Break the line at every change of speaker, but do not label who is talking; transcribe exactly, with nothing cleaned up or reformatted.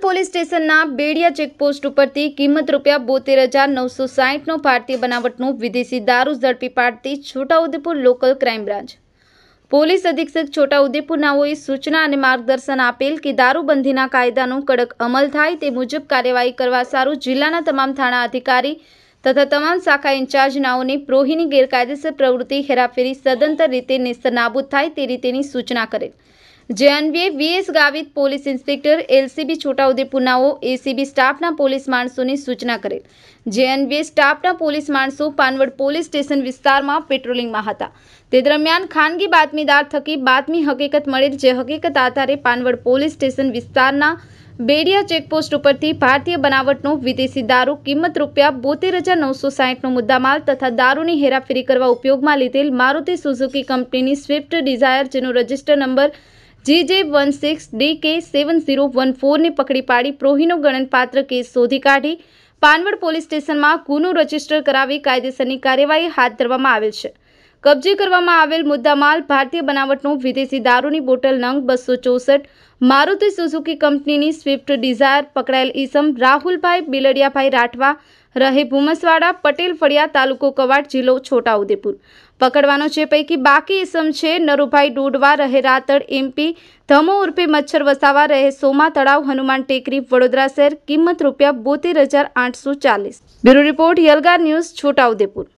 Panvad police સ્ટેશનના Bediya checkpost ઉપરથી કિંમત રૂપિયા બોતેર હજાર નવસો સાહીઠનો ભારતીય બનાવટનો વિદેશી દારૂ ઝડપી પાડતી Chhota Udepur local crime branch police અધિક્ષક છોટાઉદેપુર નાઓએ સૂચના અને માર્ગદર્શન આપેલ કે દારૂબંધીના કાયદાનો કડક અમલ થાય તે મુજબ કાર્યવાહી કરવા સારું જિલ્લાના તમામ થાણા અધિકારી તથા તમામ શાખા ઇન્ચાર્જ નાઓને પ્રોહીની ગેરકાયદેસર પ્રવૃત્તિ હેરાફેરી સદંતર રીતે નેસ્તનાબૂદ થાય તે રીતેની સૂચના કરેલ। જે અન્વયે VS Gavit police inspector LCB Chhota Udepur નાઓ એસીબી સ્ટાફના પોલીસ માણસોની સૂચના કરેલ। જે અન્વયે સ્ટાફના પોલીસ માણસો પાનવડ પોલીસ સ્ટેશન વિસ્તારમાં પેટ્રોલિંગમાં હતા। તે દરમિયાન ખાનગી બાતમીદાર થકી બાતમી હકીકત મળેલ, જે હકીકત આધારે પાનવડ પોલીસ સ્ટેશન વિસ્તારના બેડિયા ચેકપોસ્ટ ઉપરથી ભારતીય બનાવટનો વિદેશી દારૂ કિંમત રૂપિયા બોતેર હજાર નવસો સાહીઠનો મુદ્દામાલ તથા દારૂની હેરાફેરી કરવા ઉપયોગમાં લીધેલ મારુતિ સુઝુકી કંપનીની સ્વિફ્ટ ડિઝાયર જેનો register number G J one six D કે સેવન ઝીરો વન ફોરને પકડી પાડી પ્રોહીનો ગણનપાત્ર કેસ શોધી કાઢી પાનવડ પોલીસ સ્ટેશનમાં ગુનો રજીસ્ટર કરાવી કાયદેસરની કાર્યવાહી હાથ ધરવામાં આવેલ છે। કબજે કરવામાં આવેલ મુદ્દામાલ ભારતીય બનાવટનો વિદેશી દારૂની બોટલ નંગ બસો ચોસઠ મારુતિ સુઝુકી કંપનીની સ્વિફ્ટ ડિઝાયર પકડાયેલ ઈસમ રાહુલભાઈ બિલડિયાભાઈ રાઠવા રહે ભૂમસવાડા પટેલ ફળિયા તાલુકો કવાડ જિલ્લો છોટાઉદેપુર પકડવાનો છે। પૈકી બાકી ઈસમ છે નરુભાઈ ડોડવા રહે રાતડ એમપી ધમો ઉર્ફે મચ્છર વસાવા રહે સોમા તળાવ હનુમાન ટેકરી વડોદરા શહેર કિંમત રૂપિયા બોતેર હજાર આઠસો ચાલીસ। Bureau report Yalgar news Chhota Udepur.